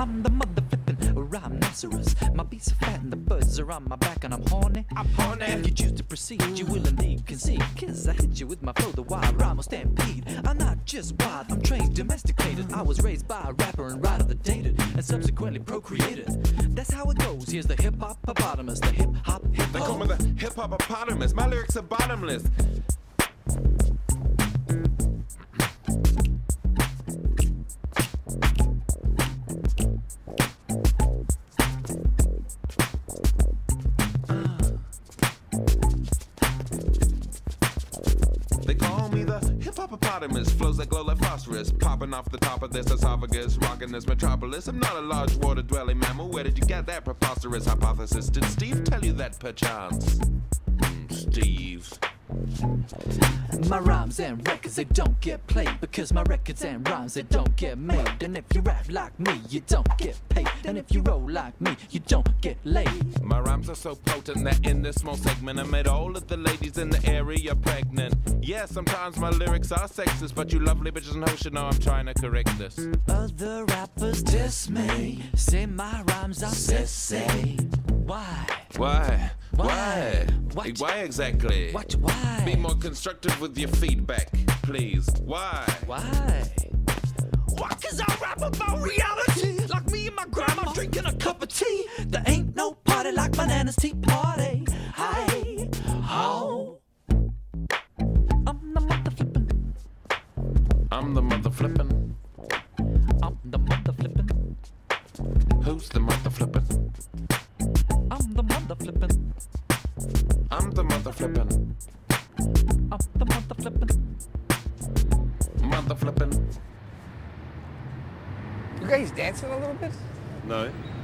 I'm the mother flippin' rhinoceros. My beats are fat and the birds are on my back and I'm horny. If you choose to proceed, you will indeed concede. 'Cause I hit you with my flow, the wild rhyme will stampede. I'm not just wild, I'm trained, domesticated. I was raised by a rapper and writer that dated and subsequently procreated. That's how it goes. Here's the hip-hop-opotamus, the hip-hop. They call me the hip-hop-opotamus. My lyrics are bottomless. They call me the hip-hop-opotamus. Flows that glow like phosphorus, popping off the top of this esophagus, rocking this metropolis. I'm not a large water-dwelling mammal. Where did you get that preposterous hypothesis? Did Steve tell you that perchance? Steve. My rhymes and records, they don't get played, because my records and rhymes, they don't get made. And if you rap like me, you don't get paid. And if you roll like me, you don't get laid. My rhymes are so potent that in this small segment I made all of the ladies in the area pregnant. Yeah, sometimes my lyrics are sexist, but you lovely bitches and hoes should know I'm trying to correct this. Other rappers diss me, say my rhymes are sissy. Why? Why? Why? Why exactly? Why? Be more constructive with your feedback, please. Why? Why? 'Cause I rap about reality. Like me and my grandma drinking a cup of tea. There ain't no party like my Nana's tea party. Hi, ho. I'm the mother flippin'. I'm the mother flippin'. I'm the mother flippin'. Who's the mother flippin'? I'm the mother flippin'. I'm the mother flippin'. I'm the mother flippin'. Mother flippin'. You guys dancing a little bit? No.